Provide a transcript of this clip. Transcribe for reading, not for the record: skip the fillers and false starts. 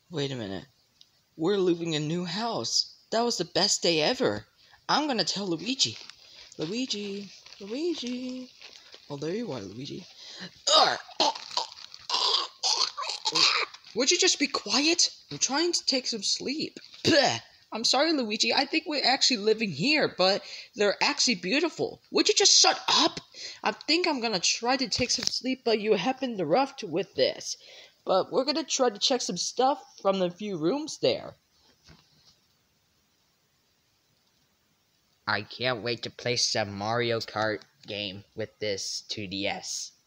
Wait a minute. We're living in a new house. That was the best day ever. I'm gonna tell Luigi. Luigi. Luigi. Oh, there you are, Luigi. Urgh. Would you just be quiet? I'm trying to take some sleep. Bleh. I'm sorry, Luigi. I think we're actually living here, but they're actually beautiful. Would you just shut up? I think I'm gonna try to take some sleep, but you have been roughed with this. But we're gonna try to check some stuff from the few rooms there. I can't wait to play some Mario Kart game with this 2DS.